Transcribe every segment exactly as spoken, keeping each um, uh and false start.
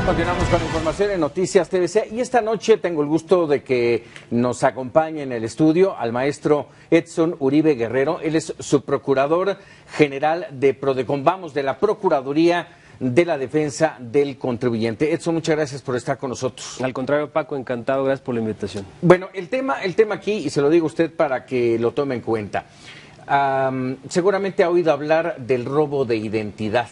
Continuamos con información en Noticias T V C y esta noche tengo el gusto de que nos acompañe en el estudio al maestro Edson Uribe Guerrero. Él es subprocurador general de Prodecon, vamos, de la Procuraduría de la Defensa del Contribuyente. Edson, muchas gracias por estar con nosotros. Al contrario, Paco, encantado, gracias por la invitación. Bueno, el tema, el tema aquí, y se lo digo a usted para que lo tome en cuenta, um, seguramente ha oído hablar del robo de identidad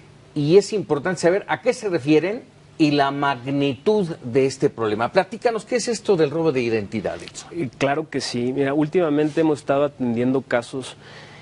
y es importante saber a qué se refieren y la magnitud de este problema. Platícanos, ¿qué es esto del robo de identidad, Edson? Claro que sí. Mira, últimamente hemos estado atendiendo casos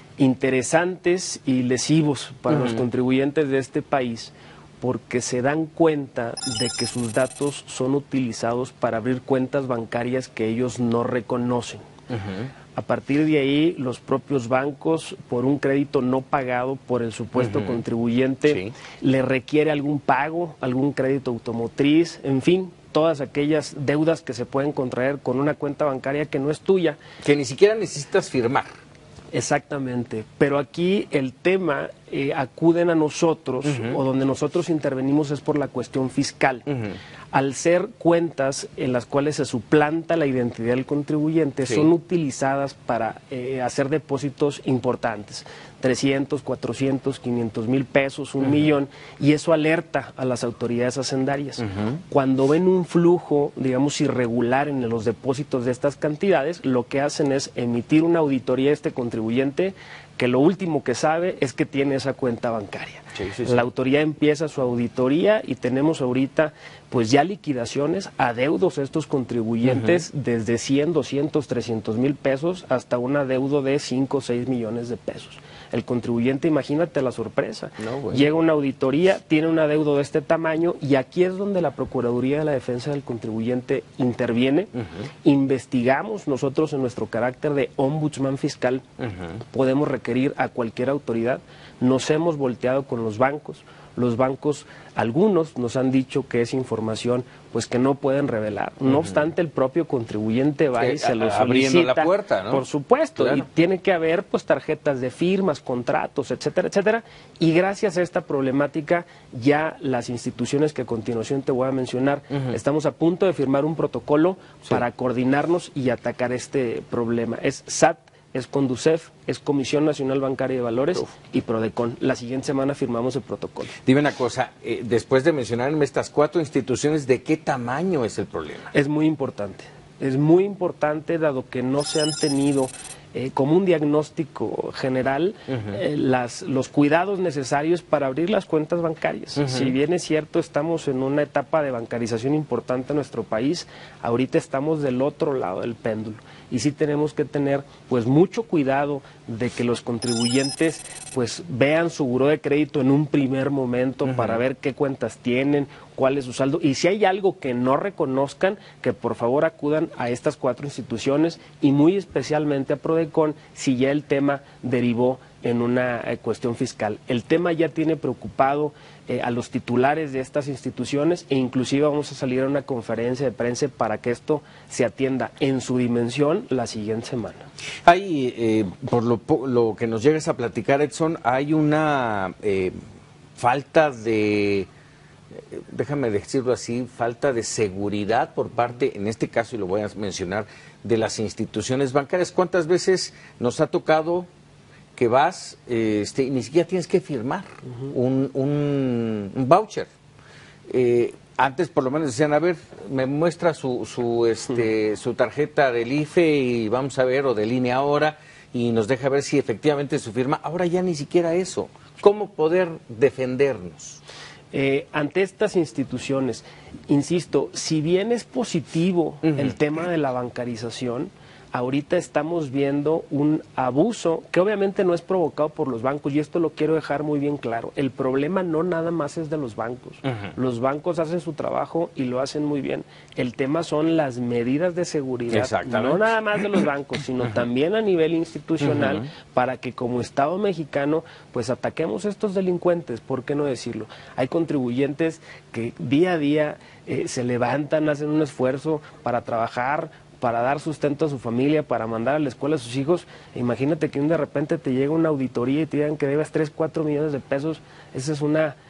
interesantes y lesivos para uh-huh. los contribuyentes de este país, porque se dan cuenta de que sus datos son utilizados para abrir cuentas bancarias que ellos no reconocen. Uh-huh. A partir de ahí, los propios bancos, por un crédito no pagado por el supuesto uh-huh. contribuyente, sí. le requiere algún pago, algún crédito automotriz, en fin, todas aquellas deudas que se pueden contraer con una cuenta bancaria que no es tuya. Que ni siquiera necesitas firmar. Exactamente, pero aquí el tema, eh, acuden a nosotros, uh-huh. o donde nosotros intervenimos es por la cuestión fiscal. Uh-huh. Al ser cuentas en las cuales se suplanta la identidad del contribuyente, sí. son utilizadas para eh, hacer depósitos importantes, trescientos, cuatrocientos, quinientos mil pesos, un uh-huh. millón, y eso alerta a las autoridades hacendarias. Uh-huh. Cuando ven un flujo, digamos, irregular en los depósitos de estas cantidades, lo que hacen es emitir una auditoría a este contribuyente, que lo último que sabe es que tiene esa cuenta bancaria. Sí, sí, sí. La autoridad empieza su auditoría y tenemos ahorita pues ya liquidaciones, adeudos a estos contribuyentes uh-huh. desde cien, doscientos, trescientos mil pesos hasta un adeudo de cinco o seis millones de pesos. El contribuyente, imagínate la sorpresa, no, bueno. llega una auditoría, tiene un adeudo de este tamaño y aquí es donde la Procuraduría de la Defensa del Contribuyente interviene, uh-huh. investigamos nosotros en nuestro carácter de ombudsman fiscal, uh-huh. podemos requerir a cualquier autoridad, nos hemos volteado con los bancos, los bancos, algunos nos han dicho que es información pues que no pueden revelar, no uh-huh. obstante el propio contribuyente va y se lo solicita. Abriendo la puerta, ¿no? Por supuesto, claro. y tiene que haber pues tarjetas de firmas, contratos, etcétera, etcétera, y gracias a esta problemática ya las instituciones que a continuación te voy a mencionar, uh-huh. estamos a punto de firmar un protocolo sí. para coordinarnos y atacar este problema. Es S A T, es Conducef, es Comisión Nacional Bancaria de Valores Uf. y Prodecon. La siguiente semana firmamos el protocolo. Dime una cosa, eh, después de mencionarme estas cuatro instituciones, ¿de qué tamaño es el problema? Es muy importante, es muy importante dado que no se han tenido eh, como un diagnóstico general uh-huh. eh, las, los cuidados necesarios para abrir las cuentas bancarias. Uh-huh. Si bien es cierto, estamos en una etapa de bancarización importante en nuestro país, ahorita estamos del otro lado del péndulo. Y sí tenemos que tener pues mucho cuidado de que los contribuyentes pues vean su buró de crédito en un primer momento uh-huh. para ver qué cuentas tienen, cuál es su saldo y si hay algo que no reconozcan, que por favor acudan a estas cuatro instituciones y muy especialmente a Prodecon si ya el tema derivó en una eh, cuestión fiscal. El tema ya tiene preocupado eh, a los titulares de estas instituciones e inclusive vamos a salir a una conferencia de prensa para que esto se atienda en su dimensión la siguiente semana. Hay, eh, por lo, lo que nos llegas a platicar, Edson, hay una eh, falta de, déjame decirlo así, falta de seguridad por parte, en este caso, y lo voy a mencionar, de las instituciones bancarias. ¿Cuántas veces nos ha tocado que vas este, y ni siquiera tienes que firmar uh-huh. un, un, un voucher? Eh, antes por lo menos decían, a ver, me muestra su, su, este, uh-huh. su tarjeta del I F E y vamos a ver, o del I N E ahora, y nos deja ver si efectivamente su firma. Ahora ya ni siquiera eso. ¿Cómo poder defendernos? Eh, ante estas instituciones, insisto, si bien es positivo uh-huh. el tema de la bancarización, ahorita estamos viendo un abuso que obviamente no es provocado por los bancos, y esto lo quiero dejar muy bien claro. El problema no nada más es de los bancos. Uh-huh. Los bancos hacen su trabajo y lo hacen muy bien. El tema son las medidas de seguridad, no nada más de los bancos, sino uh-huh. también a nivel institucional, uh-huh. para que como Estado mexicano pues ataquemos a estos delincuentes. ¿Por qué no decirlo? Hay contribuyentes que día a día eh, se levantan, hacen un esfuerzo para trabajar, para dar sustento a su familia, para mandar a la escuela a sus hijos. Imagínate que de repente te llega una auditoría y te digan que debes tres, cuatro millones de pesos. Esa es una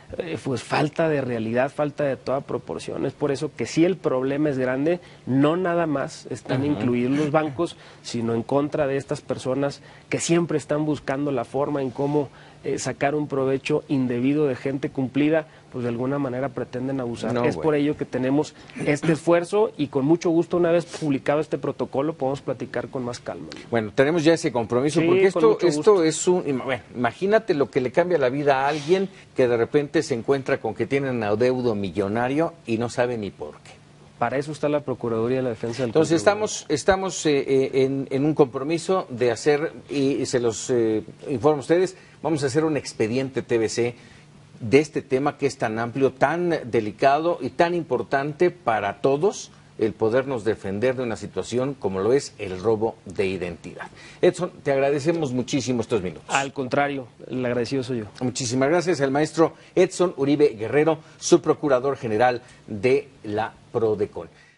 eh, pues falta de realidad, falta de toda proporción. Es por eso que sí el problema es grande, no nada más están uh-huh. incluidos los bancos, sino en contra de estas personas que siempre están buscando la forma en cómo eh, sacar un provecho indebido de gente cumplida, pues de alguna manera pretenden abusar. No, es bueno. por ello que tenemos este esfuerzo y con mucho gusto, una vez publicado este protocolo, podemos platicar con más calma. Bueno, tenemos ya ese compromiso, sí, porque esto, esto es un... Bueno, imagínate lo que le cambia la vida a alguien que de repente se encuentra con que tiene un adeudo millonario y no sabe ni por qué. Para eso está la Procuraduría de la Defensa del Entonces estamos, estamos eh, eh, en, en un compromiso de hacer, y, y se los eh, informo a ustedes, vamos a hacer un expediente T V C de este tema que es tan amplio, tan delicado y tan importante para todos, el podernos defender de una situación como lo es el robo de identidad. Edson, te agradecemos muchísimo estos minutos. Al contrario, el agradecido soy yo. Muchísimas gracias al maestro Edson Uribe Guerrero, subprocurador general de la PRODECON.